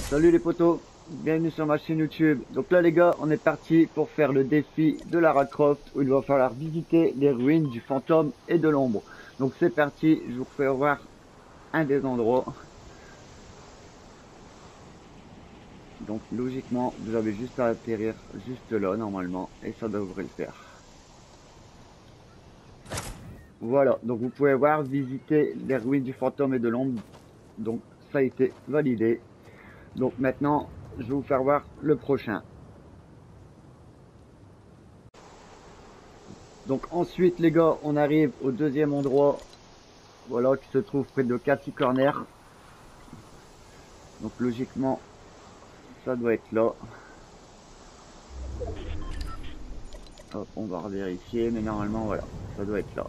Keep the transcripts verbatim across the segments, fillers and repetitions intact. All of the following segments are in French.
Salut les potos, bienvenue sur ma chaîne YouTube. Donc là les gars, on est parti pour faire le défi de Lara Croft où il va falloir visiter les ruines du fantôme et de l'ombre. Donc c'est parti, je vous fais voir un des endroits. Donc logiquement, vous avez juste à atterrir juste là normalement et ça devrait le faire. Voilà, donc vous pouvez voir visiter les ruines du fantôme et de l'ombre. Donc ça a été validé. Donc maintenant, je vais vous faire voir le prochain. Donc ensuite les gars, on arrive au deuxième endroit, voilà, qui se trouve près de Cathy Corner. Donc logiquement, ça doit être là. Hop, on va vérifier, mais normalement voilà, ça doit être là.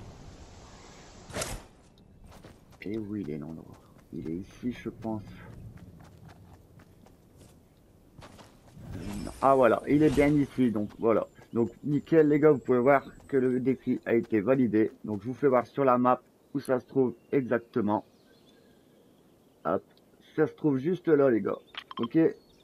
Et où il est l'endroit? Il est ici, je pense. Ah voilà, il est bien ici, donc voilà. Donc nickel les gars, vous pouvez voir que le défi a été validé. Donc je vous fais voir sur la map où ça se trouve exactement. Hop, ça se trouve juste là les gars. Ok.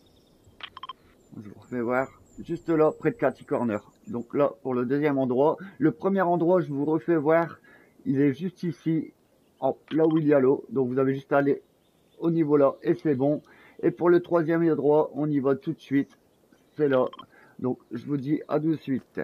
Je vous refais voir juste là, près de Cathy Corner. Donc là, pour le deuxième endroit. Le premier endroit, je vous refais voir, il est juste ici, en, là où il y a l'eau. Donc vous avez juste à aller au niveau là et c'est bon. Et pour le troisième endroit, on y va tout de suite. C'est là. Donc je vous dis à tout de suite.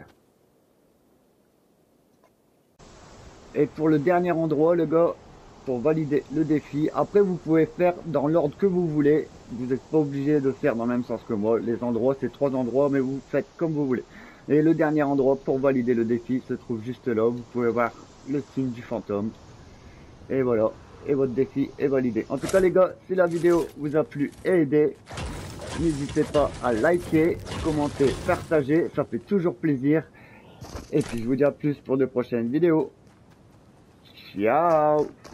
Et pour le dernier endroit, les gars, pour valider le défi, après vous pouvez faire dans l'ordre que vous voulez. Vous n'êtes pas obligé de faire dans le même sens que moi. Les endroits, c'est trois endroits, mais vous faites comme vous voulez. Et le dernier endroit pour valider le défi se trouve juste là. Vous pouvez voir le signe du fantôme. Et voilà. Et votre défi est validé. En tout cas les gars, si la vidéo vous a plu et aidé, n'hésitez pas à liker, commenter, partager, ça fait toujours plaisir. Et puis je vous dis à plus pour de prochaines vidéos. Ciao!